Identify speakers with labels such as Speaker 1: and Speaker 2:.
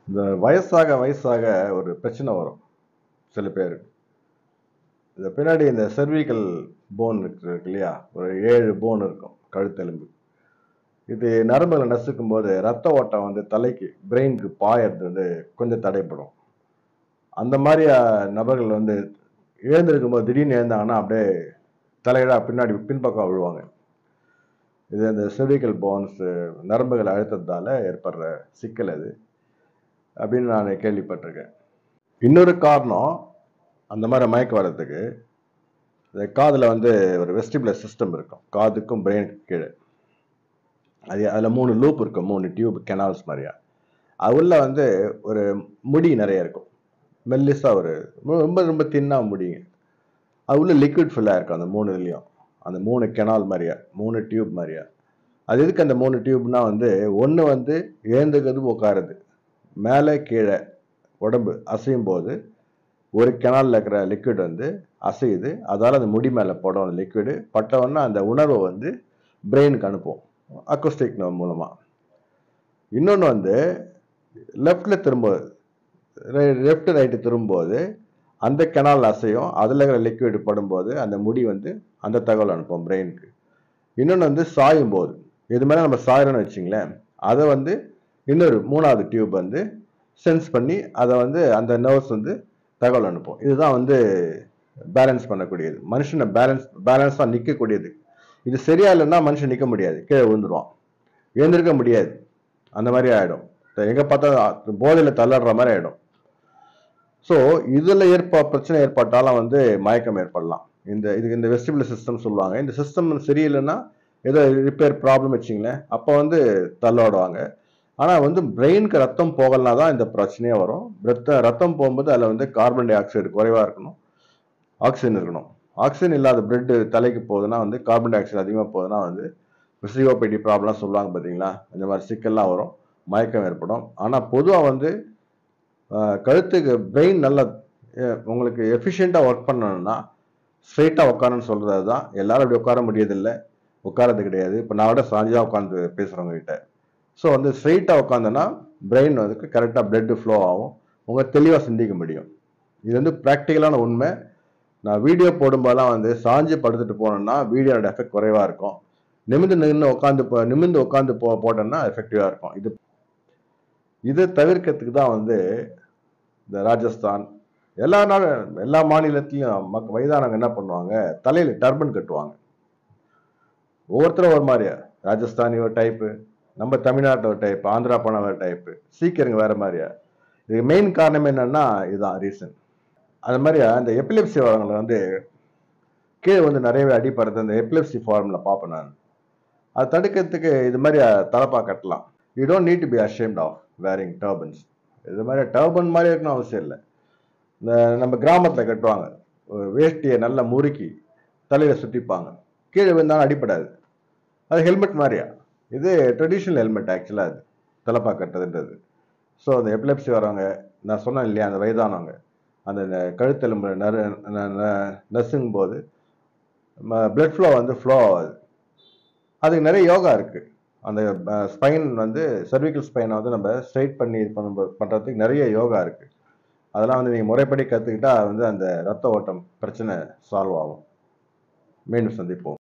Speaker 1: இந்த வயசாக வயசாக ஒரு பிரச்சனை வரும் சில பேருக்கு. இந்த பின்னாடி இந்த செர்விக்கல் போன் இருக்கு இல்லையா, ஒரு 7 போன் இருக்கும் கழுத்தெலும்பு. இது நரம்புகளை நசுக்கும் போது ரத்த ஓட்டம் வந்து தலைக்கு பிரெயினுக்கு பாயறது வந்து கொஞ்சம் தடைப்படும். அந்த மாதிரி நபர்கள் வந்து எழுந்திருக்கும் போது திடீர்னு எழுந்தாங்கன்னா அப்படியே தலையிடா பின்னாடி பின்பக்கம் விழுவாங்க. இது அந்த செர்விக்கல் போன்ஸ் நரம்புகள் அழுத்தத்தால ஏற்படுற சிக்கல் அது அப்படின்னு நான் கேள்விப்பட்டிருக்கேன். இன்னொரு காரணம் அந்த மாதிரி மயக்கம் வர்றதுக்கு, இந்த காதில் வந்து ஒரு வெஸ்டிபுலர் சிஸ்டம் இருக்கும், காதுக்கும் பிரெயினுக்கு கீழே. அதில் 3 லூப் இருக்கும், 3 டியூப் கெனால்ஸ் மாதிரியா. அதுல வந்து ஒரு முடி நிறைய இருக்கும், மெல்லிசா ஒரு ரொம்ப ரொம்ப தின்னா முடிங்க. அது உள்ள லிக்விட் ஃபுல்லாக இருக்கும் அந்த 3 இதுலையும். அந்த 3 கெனால் மாதிரியா, 3 டியூப் மாதிரியா. அது எதுக்கு அந்த 3 டியூப்னா வந்து, ஒன்று வந்து எழுந்துக்கிறது உட்காருது, மேலே கீழே உடம்பு அசையும் போது ஒரு கெனாலில் இருக்கிற லிக்விட் வந்து அசையுது. அதால் அந்த முடி மேலே படும் அந்த லிக்விடு. பட்டவொன்னா அந்த உணர்வை வந்து பிரெயினுக்கு அனுப்பும் அக்கோஸ்டிக் நர்வ் மூலமாக. இன்னொன்று வந்து லெஃப்டில் திரும்ப லெஃப்ட் ரைட்டு திரும்பும்போது அந்த கெனால் அசையும், அதில் இருக்கிற லிக்விட் படும்போது அந்த முடி வந்து அந்த தகவல் அனுப்பும் பிரெயினுக்கு. இன்னொன்று வந்து சாயும் போது, இது மேலே நம்ம சாயிறோன்னு வச்சிங்களேன், அதை வந்து இன்னொரு 3வது டியூப் வந்து சென்ஸ் பண்ணி அதை வந்து அந்த நர்வ்ஸ் வந்து தகவல் அனுப்பும். இதுதான் வந்து பேலன்ஸ் பண்ணக்கூடியது, மனுஷனை பேலன்ஸாக நிற்கக்கூடியது. இது சரியா இல்லைன்னா மனுஷன் நிற்க முடியாது, கீழே விழுந்துருவான், எழுந்திருக்க முடியாது, அந்த மாதிரி ஆகிடும். எங்கே பார்த்தா போதையில் தள்ளாடுற மாதிரி ஆகிடும். ஸோ இதில் பிரச்சனை ஏற்பட்டாலும் வந்து மயக்கம் ஏற்படலாம். இந்த வெஸ்டிபுலர் சிஸ்டம் சொல்லுவாங்க. இந்த சிஸ்டம் சரியில்லைன்னா ஏதோ ரிப்பேர் ப்ராப்ளம் வச்சிங்களேன், அப்போ வந்து தள்ளாடுவாங்க. ஆனால் வந்து பிரெயினுக்கு ரத்தம் போகலனா தான் இந்த பிரச்சனையே வரும். ரத்தம் போகும்போது அதில் வந்து கார்பன் டை ஆக்சைடு குறைவாக இருக்கணும், ஆக்சிஜன் இருக்கணும். ஆக்சிஜன் இல்லாத பிளட் தலைக்கு போகுதுன்னா வந்து கார்பன் டை ஆக்சைடு அதிகமாக போகுதுன்னா வந்து சிஓபிடி ப்ராப்ளம் சொல்லுவாங்க பார்த்தீங்களா, இந்த மாதிரி சிக்கல்லாம் வரும், மயக்கம் ஏற்படும். ஆனால் பொதுவாக வந்து கழுத்துக்கு பிரெயின் நல்லா உங்களுக்கு எஃபிஷியண்ட்டாக ஒர்க் பண்ணணும்னா ஸ்ட்ரெயிட்டாக உட்காரன்னு சொல்கிறது தான். எல்லாரும் அப்படி உட்கார முடியதில்லை, உட்காரது கிடையாது. இப்போ நான் விட சாஞ்சா உட்காந்து பேசுகிறவங்க கிட்ட. ஸோ வந்து ஸ்ட்ரெயிட்டாக உட்காந்தோன்னா பிரெயின் வந்து கரெக்டாக பிளட் ஃப்ளோ ஆகும், உங்கள் தெளிவாக சிந்திக்க முடியும். இது வந்து ப்ராக்டிக்கலான உண்மை. நான் வீடியோ போடும்போதெல்லாம் வந்து சாஞ்சு படுத்துட்டு போனோம்னா வீடியோட எஃபெக்ட் குறைவாக இருக்கும். நிமிர்ந்து உட்காந்து போட்டோம்னா எஃபெக்டிவாக இருக்கும். இதை தவிர்க்கிறதுக்கு தான் வந்து இந்த ராஜஸ்தான் எல்லா மாநிலத்திலையும் வயதானவங்க என்ன பண்ணுவாங்க, தலையில் டர்பன் கட்டுவாங்க. ஒவ்வொருத்தரும் ஒரு மாதிரியா, ராஜஸ்தானி ஒரு டைப்பு, நம்ம தமிழ்நாட்டில் ஒரு டைப், ஆந்திரா போன ஒரு டைப்பு, சீக்கிரங்க வேற மாதிரியா. இதுக்கு மெயின் காரணம் என்னன்னா இதுதான் ரீசன். அது மாதிரியா இந்த எபிலெப்சி வரவங்களை வந்து கீழே வந்து நிறையவே அடிப்படுறது அந்த எபிலெப்சி ஃபார்ம்ல பார்ப்பேன் நான். அதை தடுக்கிறதுக்கு இது மாதிரி தலப்பா கட்டலாம். You don't need to be ashamed of wearing turbans. இது மாதிரி டர்பன் மாதிரி இருக்கணும் அவசியம் இல்லை. இந்த நம்ம கிராமத்தில் கட்டுவாங்க, வேஷ்டியை நல்லா முறுக்கி தலையில் சுற்றிப்பாங்க, கீழே விழுந்தாலும் அடிப்படாது. அது ஹெல்மெட் மாதிரியா. இது ட்ரெடிஷ்னல் ஹெல்மெட் ஆக்சுவலாக, அது தலப்பா கட்டுறதுன்றது. ஸோ அந்த எபிலெப்சி வரவங்க, நான் சொன்னேன் இல்லையா, அந்த வயதானவங்க அந்த கழுத்தெலும்பு நசுங்கும் போது பிளட் ஃப்ளோ வந்து ஃப்ளோ ஆகாது. அதுக்கு நிறைய யோகா இருக்குது. அந்த ஸ்பைன் வந்து சர்விக்கல் ஸ்பைனை வந்து நம்ம ஸ்ட்ரைட் பண்ணி இது பண்ணுறதுக்கு நிறைய யோகா இருக்குது. அதெல்லாம் வந்து நீங்கள் முறைப்படி கற்றுக்கிட்டா வந்து அந்த ரத்த ஓட்டம் பிரச்சனை சால்வ் ஆகும். மீண்டும் சந்திப்போம்.